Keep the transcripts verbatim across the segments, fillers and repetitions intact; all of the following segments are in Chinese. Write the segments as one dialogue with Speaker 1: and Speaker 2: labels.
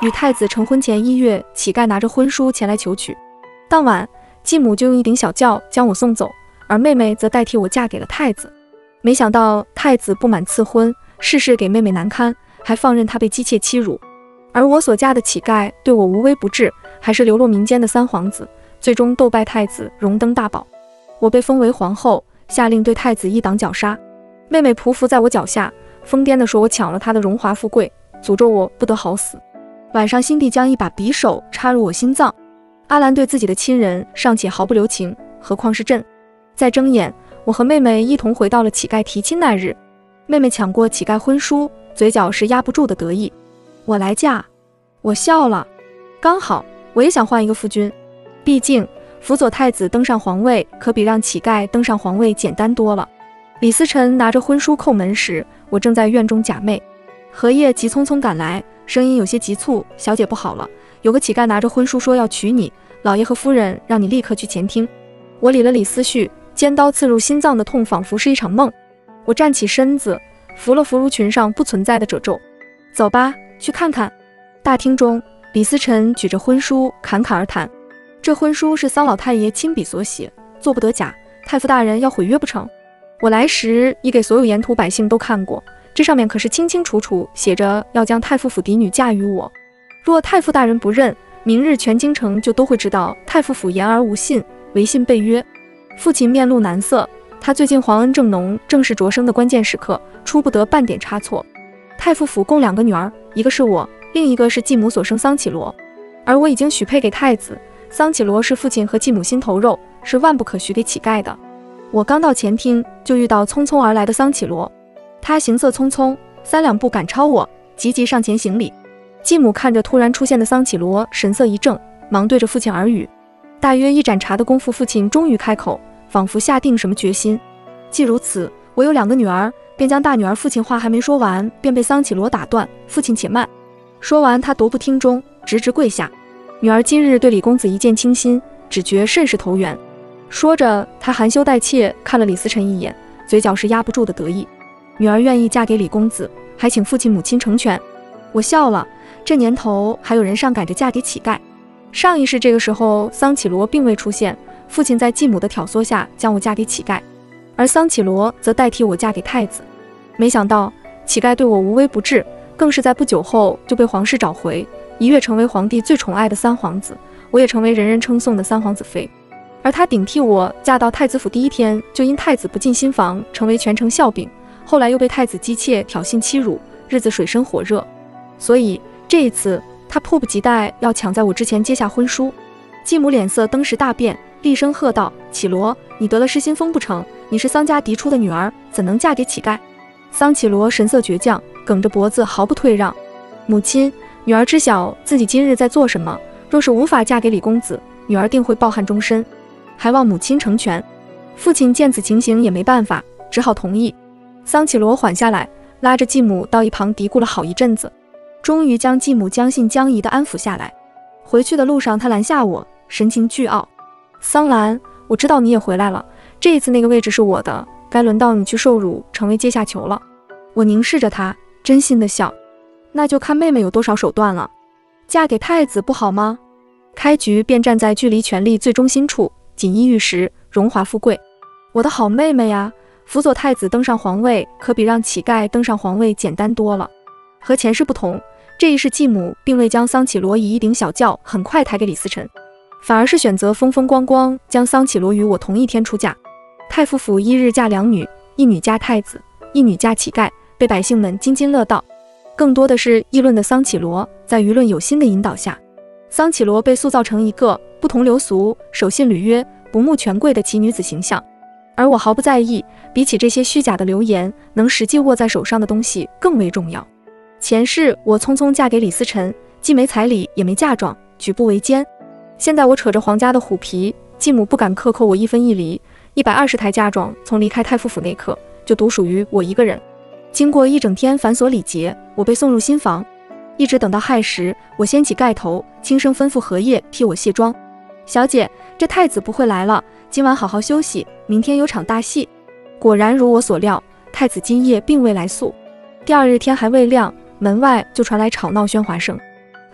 Speaker 1: 与太子成婚前一月，乞丐拿着婚书前来求娶。当晚，继母就用一顶小轿将我送走，而妹妹则代替我嫁给了太子。没想到太子不满赐婚，事事给妹妹难堪，还放任她被姬妾欺辱。而我所嫁的乞丐对我无微不至，还是流落民间的三皇子，最终斗败太子，荣登大宝。我被封为皇后，下令对太子一党绞杀。妹妹匍匐在我脚下，疯癫地说我抢了她的荣华富贵，诅咒我不得好死。晚上，辛蒂将一把匕首插入我心脏。阿兰对自己的亲人尚且毫不留情，何况是朕？在睁眼，我和妹妹一同回到了乞丐提亲那日。妹妹抢过乞丐婚书，嘴角是压不住的得意。我来嫁，我笑了。刚好，我也想换一个夫君。毕竟，辅佐太子登上皇位，可比让乞丐登上皇位简单多了。李思辰拿着婚书叩门时，我正在院中假寐。荷叶急匆匆赶来，声音有些急促：“小姐不好了，有个乞丐拿着婚书说要娶你，老爷和夫人让你立刻去前厅。”我理了理思绪，尖刀刺入心脏的痛仿佛是一场梦。我站起身子，扶了扶如裙上不存在的褶皱。走吧，去看看。大厅中，李思辰举着婚书侃侃而谈。这婚书是桑老太爷亲笔所写，做不得假，太傅大人要毁约不成？我来时已给所有沿途百姓都看过，这上面可是清清楚楚写着要将太傅府嫡女嫁与我。若太傅大人不认，明日全京城就都会知道太傅府言而无信，违信背约。父亲面露难色，他最近皇恩正浓，正是擢升的关键时刻，出不得半点差错。太傅府共两个女儿，一个是我，另一个是继母所生桑绮罗，而我已经许配给太子。桑绮罗是父亲和继母心头肉，是万不可许给乞丐的。我刚到前厅，就遇到匆匆而来的桑绮罗。他行色匆匆，三两步赶超我，急急上前行礼。继母看着突然出现的桑绮罗，神色一怔，忙对着父亲耳语。大约一盏茶的功夫，父亲终于开口，仿佛下定什么决心。既如此，我有两个女儿，便将大女儿。父亲话还没说完，便被桑绮罗打断：“父亲且慢。”说完，他踱步厅中，直直跪下。女儿今日对李公子一见倾心，只觉甚是投缘。说着，他含羞带怯看了李思辰一眼，嘴角是压不住的得意。女儿愿意嫁给李公子，还请父亲母亲成全。我笑了，这年头还有人上赶着嫁给乞丐。上一世这个时候，桑绮罗并未出现，父亲在继母的挑唆下将我嫁给乞丐，而桑绮罗则代替我嫁给太子。没想到乞丐对我无微不至，更是在不久后就被皇室找回，一跃成为皇帝最宠爱的三皇子，我也成为人人称颂的三皇子妃。而他顶替我嫁到太子府第一天，就因太子不进新房，成为全城笑柄，后来又被太子姬妾挑衅欺辱，日子水深火热。所以这一次他迫不及待要抢在我之前接下婚书。继母脸色登时大变，厉声喝道：“绮罗，你得了失心疯不成？你是桑家嫡出的女儿，怎能嫁给乞丐？”桑绮罗神色倔强，梗着脖子毫不退让。母亲，女儿知晓自己今日在做什么，若是无法嫁给李公子，女儿定会抱憾终身，还望母亲成全。父亲见此情形也没办法，只好同意。桑绮罗缓下来，拉着继母到一旁嘀咕了好一阵子，终于将继母将信将疑地安抚下来。回去的路上，他拦下我，神情倨傲：“桑兰，我知道你也回来了，这一次那个位置是我的，该轮到你去受辱，成为阶下囚了。”我凝视着他，真心的笑：“那就看妹妹有多少手段了。嫁给太子不好吗？开局便站在距离权力最中心处，锦衣玉食，荣华富贵。我的好妹妹呀，辅佐太子登上皇位，可比让乞丐登上皇位简单多了。和前世不同，这一世继母并未将桑绮罗以一顶小轿很快抬给李思辰，反而是选择风风光光将桑绮罗与我同一天出嫁。太傅府一日嫁两女，一女嫁太子，一女嫁乞丐，被百姓们津津乐道。更多的是议论的桑绮罗，在舆论有心的引导下，桑绮罗被塑造成一个不同流俗、守信履约、不慕权贵的奇女子形象。而我毫不在意，比起这些虚假的流言，能实际握在手上的东西更为重要。前世我匆匆嫁给李思辰，既没彩礼也没嫁妆，举步维艰。现在我扯着皇家的虎皮，继母不敢克扣我一分一厘，一百二十台嫁妆从离开太傅府那刻就独属于我一个人。经过一整天繁琐礼节，我被送入新房，一直等到亥时，我掀起盖头，轻声吩咐荷叶替我卸妆：“小姐，这太子不会来了，今晚好好休息，明天有场大戏。”果然如我所料，太子今夜并未来宿。第二日天还未亮，门外就传来吵闹喧哗声。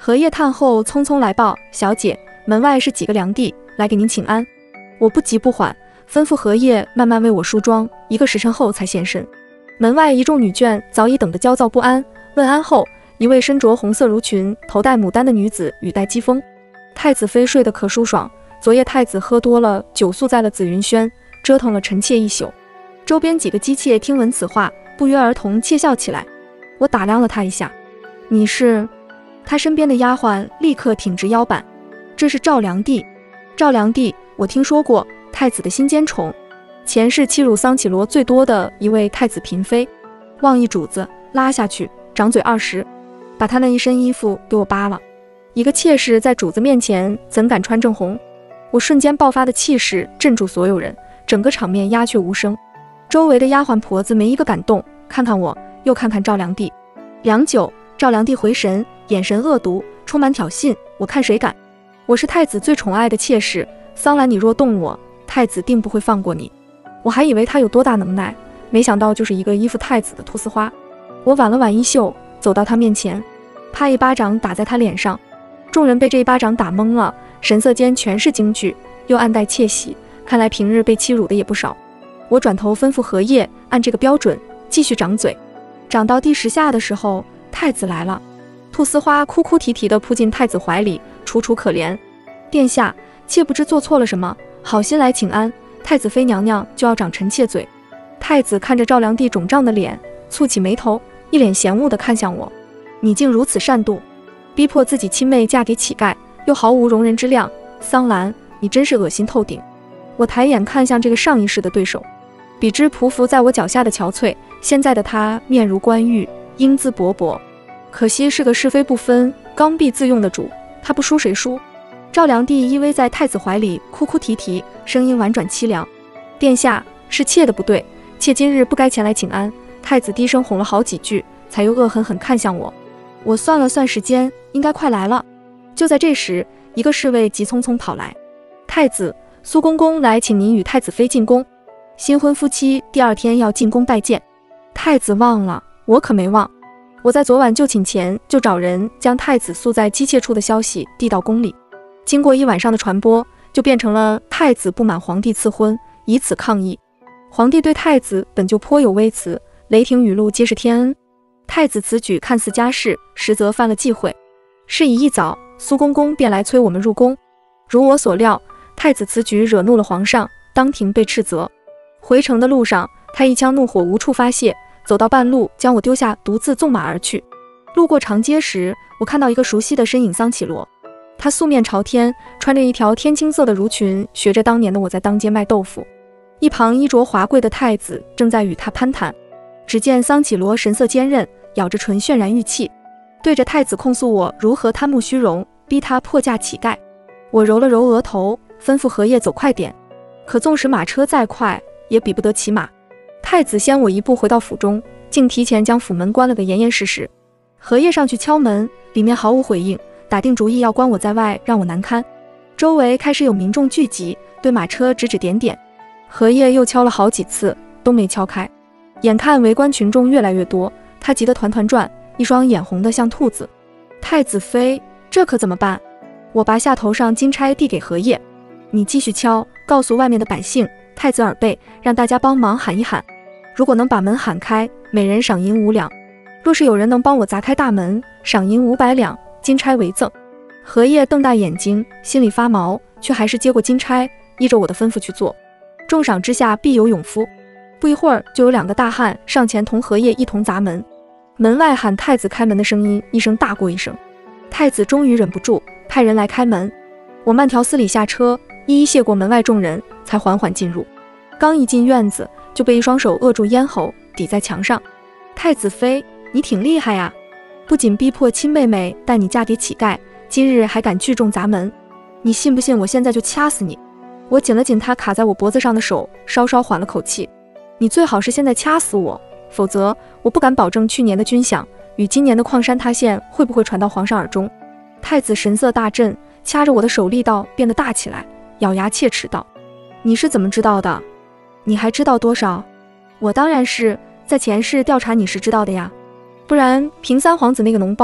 Speaker 1: 荷叶探后匆匆来报：小姐，门外是几个良弟，来给您请安。我不急不缓，吩咐荷叶慢慢为我梳妆，一个时辰后才现身。门外一众女眷早已等得焦躁不安，问安后，一位身着红色襦裙、头戴牡丹的女子语带讥讽：太子妃睡得可舒爽，昨夜太子喝多了酒，宿在了紫云轩，折腾了臣妾一宿。周边几个姬妾听闻此话，不约而同窃笑起来。我打量了他一下，你是？他身边的丫鬟立刻挺直腰板，这是赵良娣。赵良娣，我听说过，太子的心尖宠，前世欺辱桑绮罗最多的一位太子嫔妃，望一主子拉下去，掌嘴二十，把他那一身衣服给我扒了。一个妾室在主子面前怎敢穿正红？我瞬间爆发的气势镇住所有人，整个场面鸦雀无声。周围的丫鬟婆子没一个敢动，看看我，又看看赵良娣。良久，赵良娣回神，眼神恶毒，充满挑衅。我看谁敢？我是太子最宠爱的妾室，桑兰，你若动我，太子定不会放过你。我还以为他有多大能耐，没想到就是一个依附太子的菟丝花。我挽了挽衣袖，走到他面前，啪一巴掌打在他脸上。众人被这一巴掌打懵了，神色间全是惊惧，又暗带窃喜，看来平日被欺辱的也不少。我转头吩咐荷叶按这个标准继续掌嘴，掌到第十下的时候，太子来了。菟丝花哭哭啼啼地扑进太子怀里，楚楚可怜：殿下，妾不知做错了什么，好心来请安，太子妃娘娘就要掌臣妾嘴。太子看着赵良娣肿胀的脸，蹙起眉头，一脸嫌恶地看向我：你竟如此善妒，逼迫自己亲妹嫁给乞丐，又毫无容人之量，桑兰，你真是恶心透顶。我抬眼看向这个上一世的对手，比之匍匐在我脚下的憔悴，现在的他面如冠玉，英姿勃勃，可惜是个是非不分、刚愎自用的主，他不输谁输？赵良娣依偎在太子怀里，哭哭啼啼，声音婉转凄凉：殿下，是妾的不对，妾今日不该前来请安。太子低声哄了好几句，才又恶狠狠看向我。我算了算时间，应该快来了。就在这时，一个侍卫急匆匆跑来：太子，苏公公来请您与太子妃进宫。新婚夫妻第二天要进宫拜见。太子忘了，我可没忘。我在昨晚就寝前就找人将太子宿在姬妾处的消息递到宫里，经过一晚上的传播，就变成了太子不满皇帝赐婚，以此抗议。皇帝对太子本就颇有微词，雷霆雨露皆是天恩。太子此举看似家事，实则犯了忌讳。是以一早，苏公公便来催我们入宫。如我所料，太子此举惹怒了皇上，当庭被斥责。回城的路上，他一腔怒火无处发泄，走到半路将我丢下，独自纵马而去。路过长街时，我看到一个熟悉的身影桑绮罗，她素面朝天，穿着一条天青色的襦裙，学着当年的我在当街卖豆腐。一旁衣着华贵的太子正在与她攀谈，只见桑绮罗神色坚韧，咬着唇渲然欲泣，对着太子控诉我如何贪慕虚荣，逼他破嫁乞丐。我揉了揉额头，吩咐荷叶走快点，可纵使马车再快，也比不得骑马。太子先我一步回到府中，竟提前将府门关了个严严实实。荷叶上去敲门，里面毫无回应，打定主意要关我在外，让我难堪。周围开始有民众聚集，对马车指指点点。荷叶又敲了好几次，都没敲开。眼看围观群众越来越多，他急得团团转，一双眼红得像兔子。太子妃，这可怎么办？我拔下头上金钗递给荷叶，你继续敲，告诉外面的百姓，太子耳背，让大家帮忙喊一喊。如果能把门喊开，每人赏银五两；若是有人能帮我砸开大门，赏银五百两，金钗为赠。荷叶瞪大眼睛，心里发毛，却还是接过金钗，依着我的吩咐去做。重赏之下必有勇夫。不一会儿，就有两个大汉上前同荷叶一同砸门。门外喊太子开门的声音一声大过一声。太子终于忍不住，派人来开门。我慢条斯理下车，一一谢过门外众人，才缓缓进入。刚一进院子，就被一双手扼住咽喉，抵在墙上。太子妃，你挺厉害呀！不仅逼迫亲妹妹带你嫁给乞丐，今日还敢聚众砸门，你信不信我现在就掐死你？我紧了紧他卡在我脖子上的手，稍稍缓了口气。你最好是现在掐死我，否则我不敢保证去年的军饷与今年的矿山塌陷会不会传到皇上耳中。太子神色大振，掐着我的手力道变得大起来，咬牙切齿道：你是怎么知道的？你还知道多少？我当然是在前世调查你时知道的呀，不然平三皇子那个脓包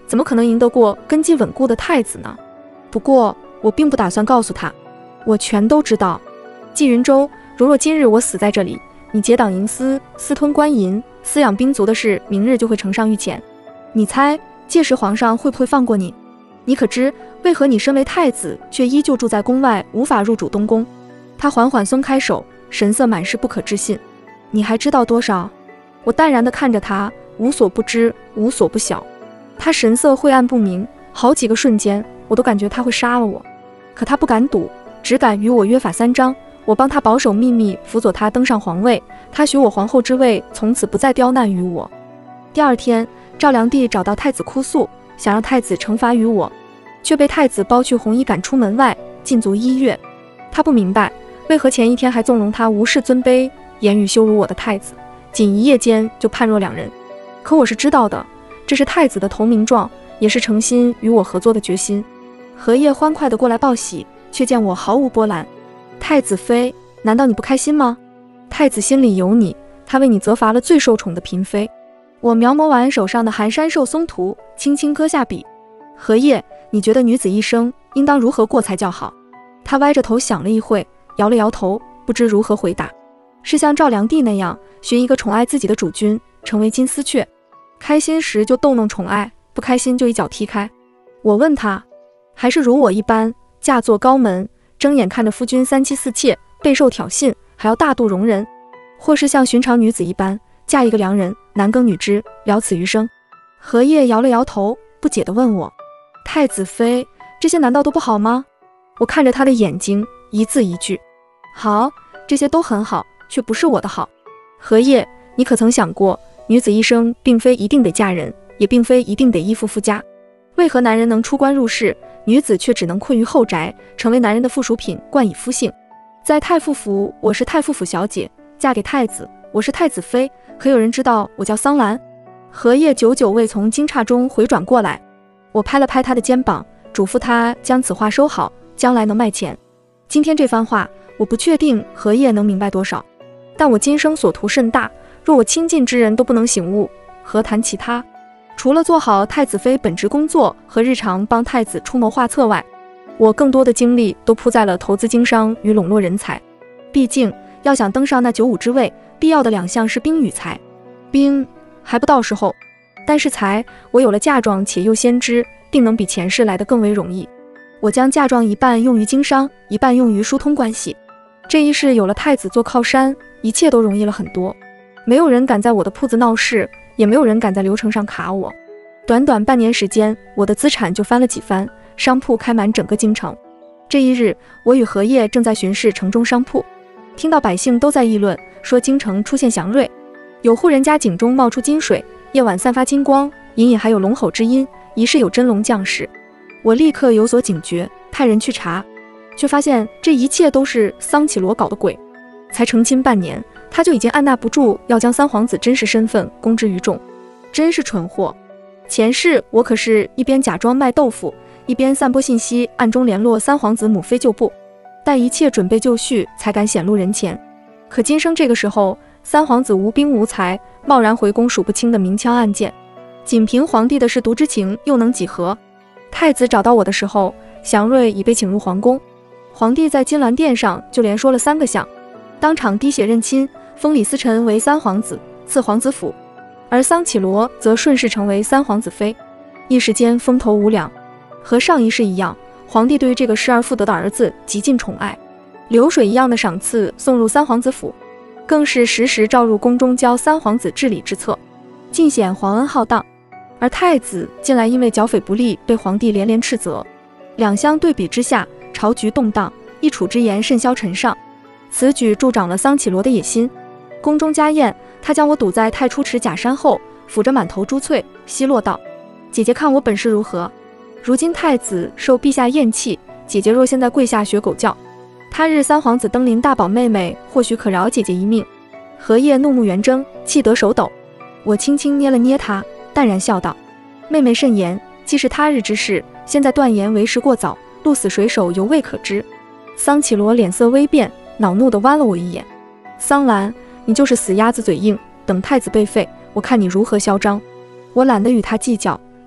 Speaker 1: 怎么可能赢得过根基稳固的太子呢？不过我并不打算告诉他，我全都知道。纪云舟，如若今日我死在这里，你结党营私，私吞官银，私养兵卒的事，明日就会呈上御前。你猜，届时皇上会不会放过你？你可知为何你身为太子，却依旧住在宫外，无法入主东宫？他缓缓松开手，神色满是不可置信。你还知道多少？我淡然地看着他，无所不知，无所不晓。他神色晦暗不明，好几个瞬间，我都感觉他会杀了我。可他不敢赌，只敢与我约法三章。我帮他保守秘密，辅佐他登上皇位，他许我皇后之位，从此不再刁难于我。第二天，赵良帝找到太子哭诉，想让太子惩罚于我，却被太子剥去红衣赶出门外，禁足一月。他不明白，为何前一天还纵容他无视尊卑，言语羞辱我的太子，仅一夜间就判若两人。可我是知道的，这是太子的投名状，也是诚心与我合作的决心。荷叶欢快地过来报喜，却见我毫无波澜。太子妃，难道你不开心吗？太子心里有你，他为你责罚了最受宠的嫔妃。我描摹完手上的寒山寿松图，轻轻搁下笔。荷叶，你觉得女子一生应当如何过才较好？他歪着头想了一会，摇了摇头，不知如何回答。是像赵良帝那样，寻一个宠爱自己的主君，成为金丝雀，开心时就逗弄宠爱，不开心就一脚踢开。我问他，还是如我一般，嫁作高门，睁眼看着夫君三妻四妾，备受挑衅，还要大度容人，或是像寻常女子一般，嫁一个良人，男耕女织，了此余生？荷叶摇了摇头，不解地问我，太子妃，这些难道都不好吗？我看着他的眼睛，一字一句，好，这些都很好，却不是我的好。荷叶，你可曾想过，女子一生并非一定得嫁人，也并非一定得依附夫家，为何男人能出关入仕，女子却只能困于后宅，成为男人的附属品，冠以夫姓？在太傅府，我是太傅府小姐，嫁给太子，我是太子妃，可有人知道我叫桑兰？荷叶久久未从惊诧中回转过来，我拍了拍他的肩膀，嘱咐他将此话收好，将来能卖钱。今天这番话，我不确定荷叶能明白多少，但我今生所图甚大，若我亲近之人都不能醒悟，何谈其他？除了做好太子妃本职工作和日常帮太子出谋划策外，我更多的精力都扑在了投资经商与笼络人才。毕竟要想登上那九五之位，必要的两项是兵与财。兵还不到时候，但是财，我有了嫁妆且又先知，定能比前世来得更为容易。我将嫁妆一半用于经商，一半用于疏通关系。这一世有了太子做靠山，一切都容易了很多。没有人敢在我的铺子闹事，也没有人敢在流程上卡我。短短半年时间，我的资产就翻了几番，商铺开满整个京城。这一日，我与荷叶正在巡视城中商铺，听到百姓都在议论，说京城出现祥瑞，有户人家井中冒出金水，夜晚散发金光，隐隐还有龙吼之音，疑是有真龙降世。我立刻有所警觉，派人去查，却发现这一切都是桑启罗搞的鬼。才成亲半年，他就已经按捺不住要将三皇子真实身份公之于众，真是蠢货。前世我可是一边假装卖豆腐，一边散播信息，暗中联络三皇子母妃旧部，待一切准备就绪，才敢显露人前。可今生这个时候，三皇子无兵无财，贸然回宫，数不清的明枪暗箭，仅凭皇帝的舐犊之情，又能几何？太子找到我的时候，祥瑞已被请入皇宫，皇帝在金銮殿上就连说了三个相，当场滴血认亲，封李思辰为三皇子，赐皇子府，而桑启罗则顺势成为三皇子妃，一时间风头无两。和上一世一样，皇帝对于这个失而复得的儿子极尽宠爱，流水一样的赏赐送入三皇子府，更是时时召入宫中教三皇子治理之策，尽显皇恩浩荡。而太子近来因为剿匪不力，被皇帝连连斥责，两相对比之下，朝局动荡，一处之言甚嚣尘上。此举助长了桑启罗的野心。宫中家宴，他将我堵在太初池假山后，抚着满头珠翠，奚落道：“姐姐看我本事如何？如今太子受陛下厌弃，姐姐若现在跪下学狗叫，他日三皇子登临大宝妹妹，或许可饶姐姐一命。”荷叶怒目圆睁，气得手抖。我轻轻捏了捏他，淡然笑道：“妹妹慎言，既是他日之事，现在断言为时过早，鹿死谁手犹未可知。”桑启罗脸色微变，恼怒地剜了我一眼：“桑兰，你就是死鸭子嘴硬，等太子被废，我看你如何嚣张。”我懒得与他计较，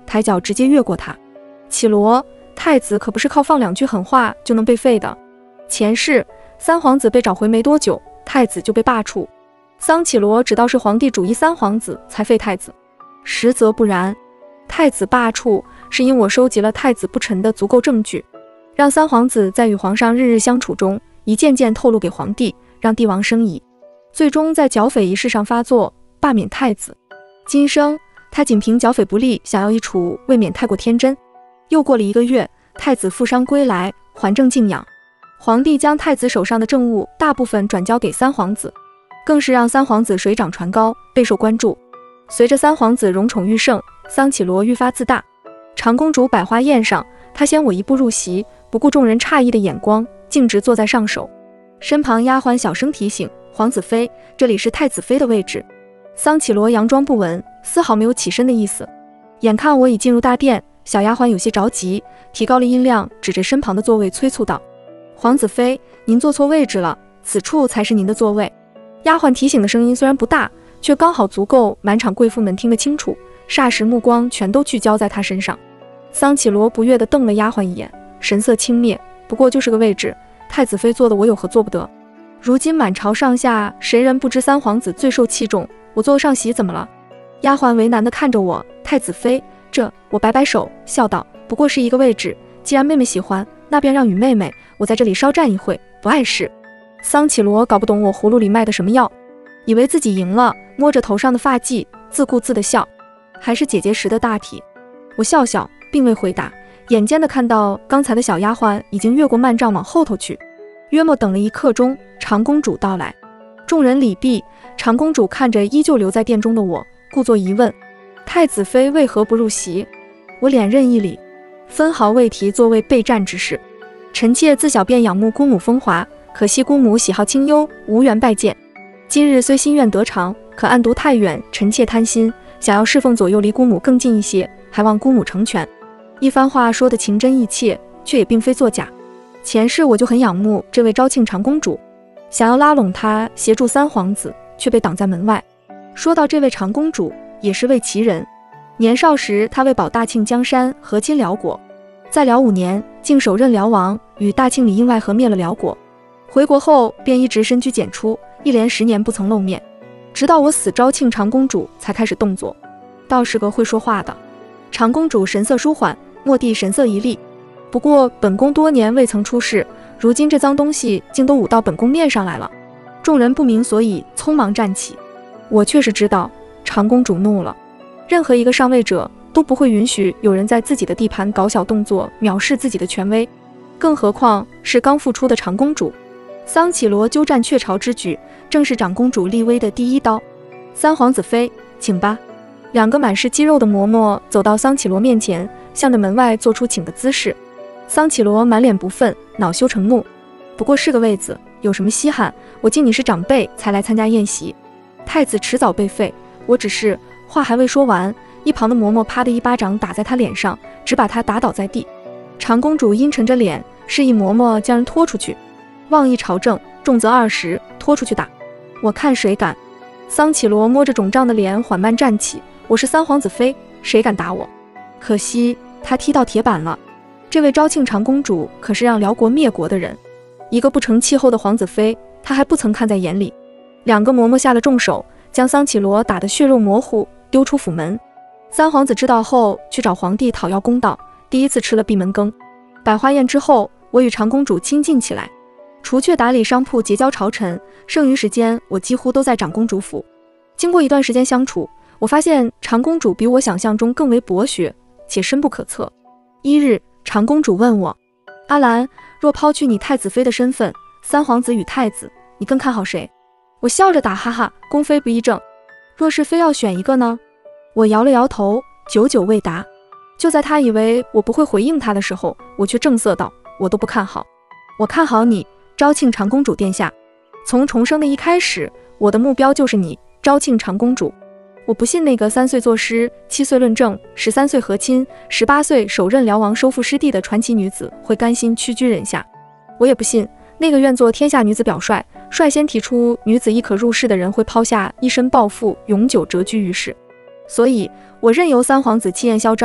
Speaker 1: 抬脚直接越过他。绮罗，太子可不是靠放两句狠话就能被废的。前世三皇子被找回没多久，太子就被罢黜。桑绮罗只道是皇帝主意三皇子才废太子，实则不然。太子罢黜是因我收集了太子不臣的足够证据，让三皇子在与皇上日日相处中一件件透露给皇帝，让帝王生疑，最终在剿匪一事上发作，罢免太子。今生他仅凭剿匪不力想要一处，未免太过天真。又过了一个月，太子负伤归来，还政静养。皇帝将太子手上的政务大部分转交给三皇子，更是让三皇子水涨船高，备受关注。随着三皇子荣宠愈盛，桑绮罗愈发自大。长公主百花宴上，她先我一步入席，不顾众人诧异的眼光，径直坐在上首。身旁丫鬟小声提醒：“皇子妃，这里是太子妃的位置。”桑绮罗佯装不闻，丝毫没有起身的意思。眼看我已进入大殿，小丫鬟有些着急，提高了音量，指着身旁的座位催促道：“皇子妃，您坐错位置了，此处才是您的座位。”丫鬟提醒的声音虽然不大，却刚好足够满场贵妇们听得清楚，霎时目光全都聚焦在她身上。桑绮罗不悦地瞪了丫鬟一眼，神色轻蔑：“不过就是个位置，太子妃坐的我有何做不得？如今满朝上下谁人不知三皇子最受器重，我坐上席怎么了？”丫鬟为难地看着我：“太子妃，这……”我摆摆手，笑道：“不过是一个位置，既然妹妹喜欢，那便让与妹妹，我在这里稍站一会，不碍事。”桑绮罗搞不懂我葫芦里卖的什么药，以为自己赢了，摸着头上的发髻，自顾自地笑。还是姐姐时的大体。我笑笑，并未回答，眼尖地看到刚才的小丫鬟已经越过幔帐往后头去。约莫等了一刻钟，长公主到来，众人礼毕。长公主看着依旧留在殿中的我，故作疑问：“太子妃为何不入席？”我连任一礼，分毫未提座位备战之事。臣妾自小便仰慕姑母风华，可惜姑母喜好清幽，无缘拜见。今日虽心愿得偿，可暗读太远，臣妾贪心，想要侍奉左右离姑母更近一些，还望姑母成全。一番话说得情真意切，却也并非作假。前世我就很仰慕这位昭庆长公主，想要拉拢她协助三皇子，却被挡在门外。说到这位长公主，也是位奇人。年少时，她为保大庆江山，和亲辽国，在辽五年，竟首任辽王，与大庆里应外合灭了辽国。回国后，便一直深居简出，一连十年不曾露面。直到我死，昭庆长公主才开始动作，倒是个会说话的。长公主神色舒缓，蓦地神色一厉：“不过本宫多年未曾出事，如今这脏东西竟都舞到本宫面上来了。”众人不明所以，匆忙站起。我却是知道，长公主怒了。任何一个上位者都不会允许有人在自己的地盘搞小动作，藐视自己的权威，更何况是刚复出的长公主。桑绮罗鸠占鹊巢之举，正是长公主立威的第一刀。三皇子妃，请吧。两个满是肌肉的嬷嬷走到桑绮罗面前，向着门外做出请的姿势。桑绮罗满脸不忿，恼羞成怒：“不过是个位子，有什么稀罕？我敬你是长辈，才来参加宴席。太子迟早被废，我只是……”话还未说完，一旁的嬷嬷啪的一巴掌打在她脸上，只把她打倒在地。长公主阴沉着脸，示意嬷嬷将人拖出去。妄议朝政，重则二十，拖出去打，我看谁敢。桑绮罗摸着肿胀的脸缓慢站起：“我是三皇子妃，谁敢打我？”可惜她踢到铁板了。这位昭庆长公主可是让辽国灭国的人，一个不成气候的皇子妃，她还不曾看在眼里。两个嬷嬷下了重手，将桑绮罗打得血肉模糊，丢出府门。三皇子知道后，去找皇帝讨要公道，第一次吃了闭门羹。百花宴之后，我与长公主亲近起来，除却打理商铺结交朝臣，剩余时间我几乎都在长公主府。经过一段时间相处，我发现长公主比我想象中更为博学，且深不可测。一日，长公主问我：“阿兰，若抛去你太子妃的身份，三皇子与太子，你更看好谁？”我笑着打哈哈：“宫妃不议政。若是非要选一个呢？”我摇了摇头，久久未答。就在他以为我不会回应他的时候，我却正色道：“我都不看好。我看好你，昭庆长公主殿下。从重生的一开始，我的目标就是你，昭庆长公主。我不信那个三岁作诗，七岁论政，十三岁和亲，十八岁首任辽王收复失地的传奇女子会甘心屈居人下。我也不信那个愿做天下女子表率，率先提出女子亦可入仕的人会抛下一身抱负，永久谪居于世。所以我任由三皇子气焰嚣张，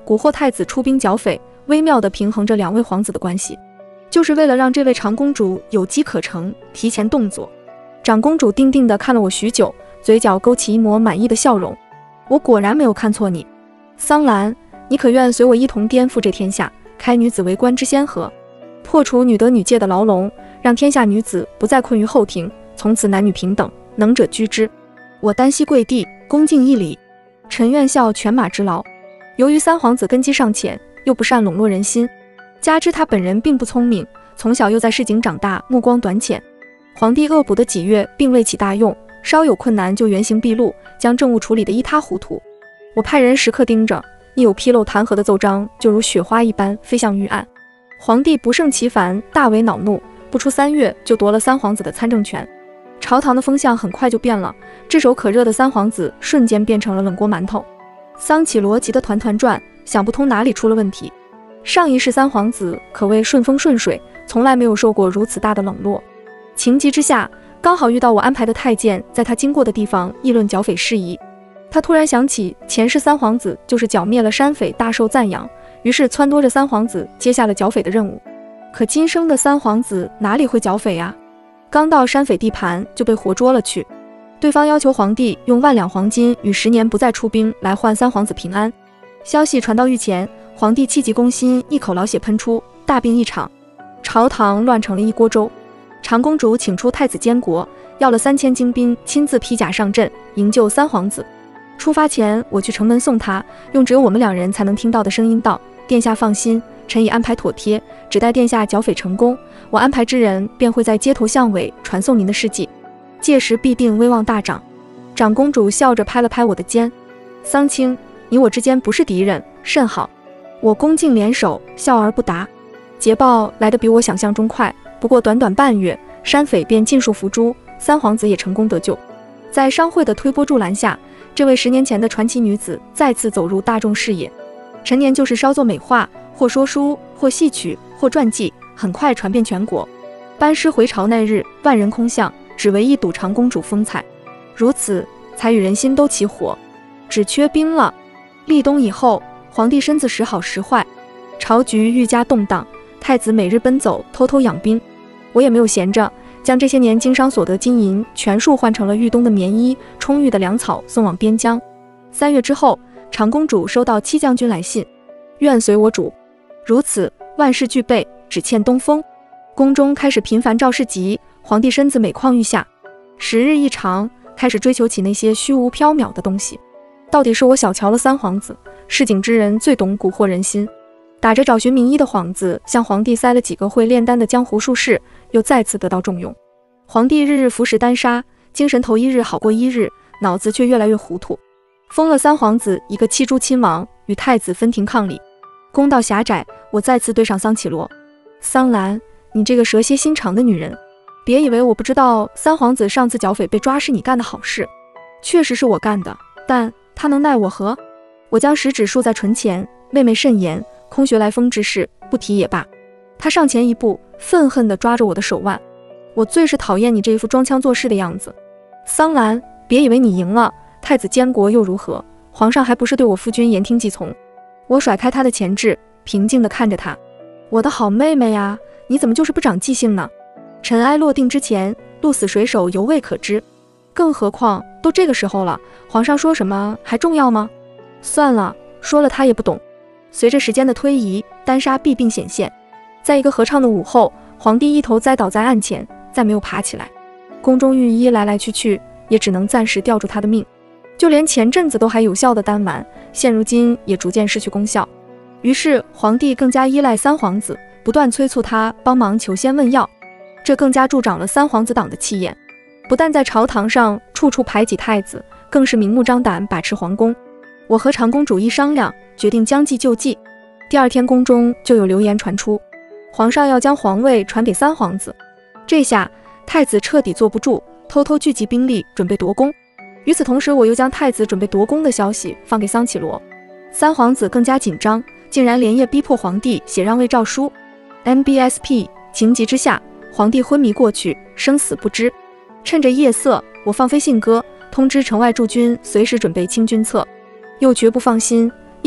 Speaker 1: 蛊惑太子出兵剿匪，微妙地平衡着两位皇子的关系，就是为了让这位长公主有机可乘，提前动作。长公主定定地看了我许久，嘴角勾起一抹满意的笑容。我果然没有看错你，桑兰，你可愿随我一同颠覆这天下，开女子为官之先河，破除女德女戒的牢笼，让天下女子不再困于后庭，从此男女平等，能者居之。我单膝跪地，恭敬一礼，臣愿效犬马之劳。由于三皇子根基尚浅，又不善笼络人心，加之他本人并不聪明，从小又在市井长大，目光短浅。皇帝恶补的几月并未起大用，稍有困难就原形毕露，将政务处理得一塌糊涂。我派人时刻盯着，一有纰漏弹劾的奏章，就如雪花一般飞向御案。皇帝不胜其烦，大为恼怒，不出三月就夺了三皇子的参政权。朝堂的风向很快就变了，炙手可热的三皇子瞬间变成了冷锅馒头。桑启罗急得团团转，想不通哪里出了问题。上一世三皇子可谓顺风顺水，从来没有受过如此大的冷落。情急之下，刚好遇到我安排的太监在他经过的地方议论剿匪事宜。他突然想起前世三皇子就是剿灭了山匪，大受赞扬，于是撺掇着三皇子接下了剿匪的任务。可今生的三皇子哪里会剿匪啊？刚到山匪地盘就被活捉了去。对方要求皇帝用万两黄金与十年不再出兵来换三皇子平安。消息传到御前，皇帝气急攻心，一口老血喷出，大病一场，朝堂乱成了一锅粥。长公主请出太子监国，要了三千精兵，亲自披甲上阵营救三皇子。出发前，我去城门送他，用只有我们两人才能听到的声音道：殿下放心，臣已安排妥帖，只待殿下剿匪成功，我安排之人便会在街头巷尾传送您的事迹，届时必定威望大涨。长公主笑着拍了拍我的肩：桑青，你我之间不是敌人，甚好。我恭敬联手，笑而不答。捷报来得比我想象中快，不过短短半月，山匪便尽数伏诛，三皇子也成功得救。在商会的推波助澜下，这位十年前的传奇女子再次走入大众视野。陈年旧事稍作美化，或说书，或戏曲，或传记，很快传遍全国。班师回朝那日，万人空巷，只为一睹长公主风采，如此才与人心都起火，只缺兵了。立冬以后，皇帝身子时好时坏，朝局愈加动荡，太子每日奔走，偷偷养兵。我也没有闲着，将这些年经商所得金银全数换成了豫东的棉衣，充裕的粮草送往边疆。三月之后，长公主收到七将军来信，愿随我主。如此，万事俱备，只欠东风。宫中开始频繁召事集，皇帝身子每况愈下，时日一长，开始追求起那些虚无缥缈的东西。到底是我小瞧了三皇子，市井之人最懂蛊惑人心。打着找寻名医的幌子，向皇帝塞了几个会炼丹的江湖术士，又再次得到重用。皇帝日日服食丹砂，精神头一日好过一日，脑子却越来越糊涂。封了三皇子一个七诸亲王，与太子分庭抗礼。公道狭窄，我再次对上桑启罗：桑兰，你这个蛇蝎心肠的女人，别以为我不知道三皇子上次剿匪被抓是你干的好事，确实是我干的，但他能奈我何？我将食指竖在唇前，妹妹慎言，空穴来风之事不提也罢。他上前一步，愤恨地抓着我的手腕：我最是讨厌你这一副装腔作势的样子。桑兰，别以为你赢了，太子监国又如何？皇上还不是对我夫君言听计从。我甩开他的钳制，平静地看着他：我的好妹妹呀，你怎么就是不长记性呢？尘埃落定之前，鹿死谁手犹未可知，更何况都这个时候了，皇上说什么还重要吗？算了，说了他也不懂。随着时间的推移，丹砂弊病显现，在一个合唱的午后，皇帝一头栽倒在案前，再没有爬起来。宫中御医来来去去，也只能暂时吊住他的命。就连前阵子都还有效的丹丸，现如今也逐渐失去功效。于是皇帝更加依赖三皇子，不断催促他帮忙求仙问药，这更加助长了三皇子党的气焰，不但在朝堂上处处排挤太子，更是明目张胆把持皇宫。我和长公主一商量，决定将计就计。第二天宫中就有流言传出，皇上要将皇位传给三皇子。这下太子彻底坐不住，偷偷聚集兵力准备夺宫。与此同时，我又将太子准备夺宫的消息放给桑启罗。三皇子更加紧张，竟然连夜逼迫皇帝写让位诏书。 M B S P 情急之下，皇帝昏迷过去，生死不知。趁着夜色，我放飞信鸽，通知城外驻军随时准备清君侧。又绝不放心，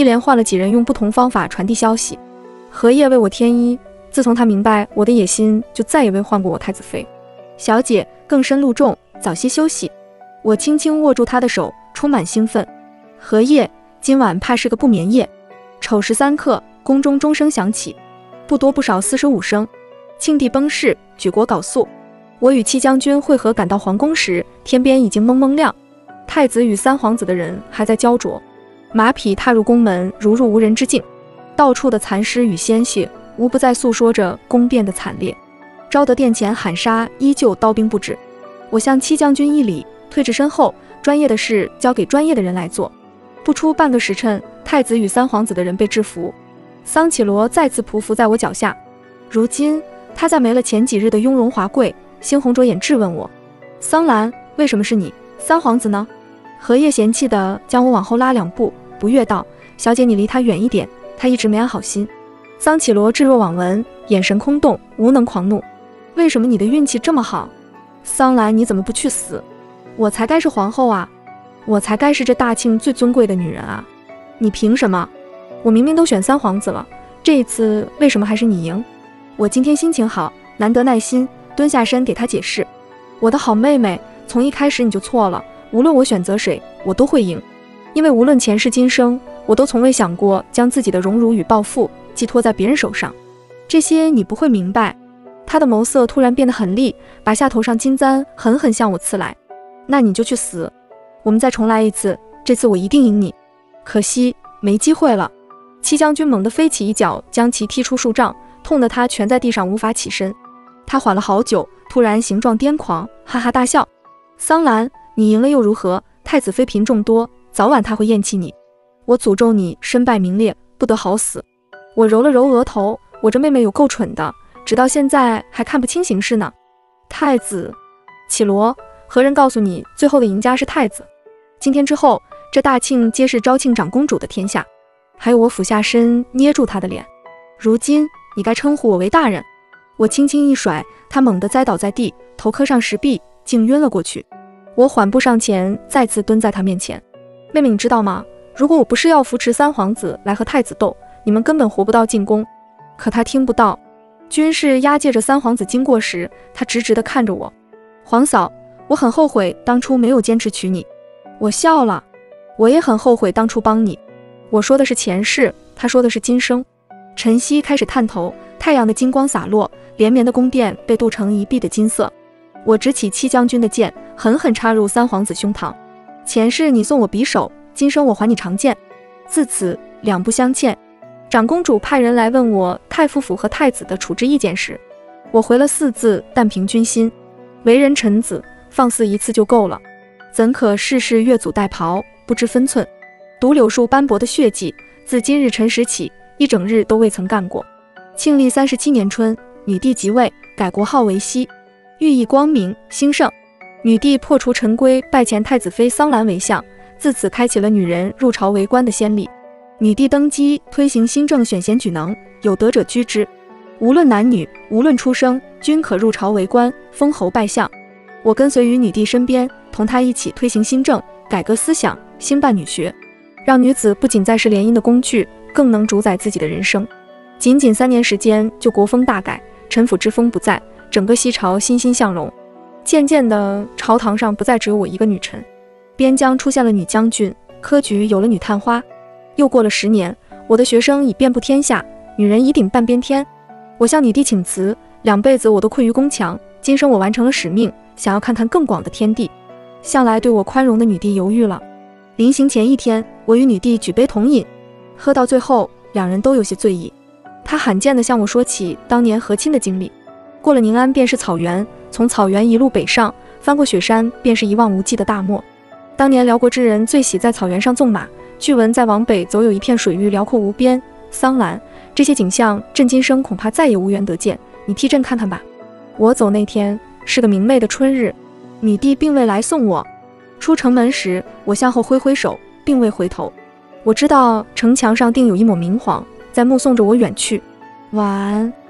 Speaker 1: 一连换了几人用不同方法传递消息。荷叶为我添衣，自从他明白我的野心，就再也未换过我太子妃。小姐，更深露重，早些休息。我轻轻握住他的手，充满兴奋。荷叶，今晚怕是个不眠夜。丑时三刻，宫中钟声响起，不多不少四十五声。庆帝崩逝，举国缟肃。我与戚将军会合赶到皇宫时，天边已经蒙蒙亮。太子与三皇子的人还在焦灼。马匹踏入宫门，如入无人之境，到处的残尸与鲜血，无不在诉说着宫变的惨烈。昭德殿前喊杀依旧刀兵不止。我向戚将军一礼，退至身后，专业的事交给专业的人来做。不出半个时辰，太子与三皇子的人被制服，桑启罗再次匍匐在我脚下。如今他再没了前几日的雍容华贵。猩红着眼质问我：桑兰，为什么是你？三皇子呢？荷叶嫌弃地将我往后拉两步，不悦道：小姐，你离他远一点，他一直没安好心。桑启罗置若罔闻，眼神空洞，无能狂怒。为什么你的运气这么好？桑兰，你怎么不去死？我才该是皇后啊，我才该是这大庆最尊贵的女人啊！你凭什么？我明明都选三皇子了，这一次为什么还是你赢？我今天心情好，难得耐心，蹲下身给她解释。我的好妹妹，从一开始你就错了，无论我选择谁，我都会赢。因为无论前世今生，我都从未想过将自己的荣辱与抱负寄托在别人手上。这些你不会明白。他的眸色突然变得很厉，把下头上金簪狠狠向我刺来。那你就去死，我们再重来一次，这次我一定赢你。可惜没机会了。戚将军猛地飞起一脚，将其踢出数丈，痛得他蜷在地上无法起身。他缓了好久，突然形状癫狂，哈哈大笑。桑兰，你赢了又如何？太子妃嫔众多，早晚他会厌弃你。我诅咒你身败名裂，不得好死。我揉了揉额头，我这妹妹有够蠢的，直到现在还看不清形势呢。太子，启罗，何人告诉你最后的赢家是太子？今天之后，这大庆皆是昭庆长公主的天下。还有我俯下身捏住她的脸。如今你该称呼我为大人。我轻轻一甩，她猛地栽倒在地，头磕上石壁，竟晕了过去。我缓步上前，再次蹲在她面前。妹妹，你知道吗？如果我不是要扶持三皇子来和太子斗，你们根本活不到进宫。可她听不到。军士押解着三皇子经过时，她直直地看着我。皇嫂，我很后悔当初没有坚持娶你。我笑了。我也很后悔当初帮你。我说的是前世，她说的是今生。晨曦开始探头，太阳的金光洒落，连绵的宫殿被镀成一碧的金色。我执起戚将军的剑，狠狠插入三皇子胸膛。前世你送我匕首，今生我还你长剑，自此两不相欠。长公主派人来问我太傅府和太子的处置意见时，我回了四字：但凭君心。为人臣子，放肆一次就够了，怎可事事越俎代庖，不知分寸。独柳树斑驳的血迹，自今日辰时起，一整日都未曾干过。庆历三十七年春，女帝即位，改国号为熙，寓意光明兴盛。女帝破除陈规，拜前太子妃桑兰为相，自此开启了女人入朝为官的先例。女帝登基，推行新政，选贤举能，有德者居之，无论男女，无论出生，均可入朝为官，封侯拜相。我跟随于女帝身边，同她一起推行新政，改革思想，兴办女学，让女子不仅再是联姻的工具，更能主宰自己的人生。仅仅三年时间，就国风大改，臣府之风不在，整个西朝欣欣向荣。渐渐的，朝堂上不再只有我一个女臣，边疆出现了女将军，科举有了女探花。又过了十年，我的学生已遍布天下，女人一顶半边天。我向女帝请辞，两辈子我都困于宫墙，今生我完成了使命，想要看看更广的天地。向来对我宽容的女帝犹豫了。临行前一天，我与女帝举杯同饮，喝到最后，两人都有些醉意。她罕见地向我说起当年和亲的经历。过了宁安便是草原，从草原一路北上，翻过雪山便是一望无际的大漠。当年辽国之人最喜在草原上纵马，据闻再往北走有一片水域辽阔无边。桑兰，这些景象朕今生恐怕再也无缘得见，你替朕看看吧。我走那天是个明媚的春日，女帝并未来送我。出城门时，我向后挥挥手，并未回头。我知道城墙上定有一抹明黄，在目送着我远去。晚安。